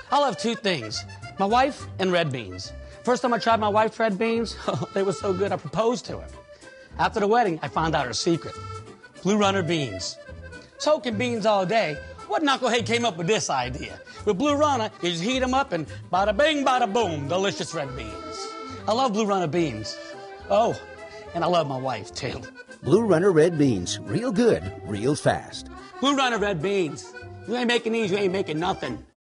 I love two things, my wife and red beans. First time I tried my wife's red beans, they were so good I proposed to her. After the wedding, I found out her secret. Blue Runner beans. Soaking beans all day, what knucklehead came up with this idea? With Blue Runner, you just heat them up and bada bing, bada boom, delicious red beans. I love Blue Runner beans. Oh, and I love my wife, too. Blue Runner red beans. Real good, real fast. Blue Runner red beans. You ain't making these, you ain't making nothing.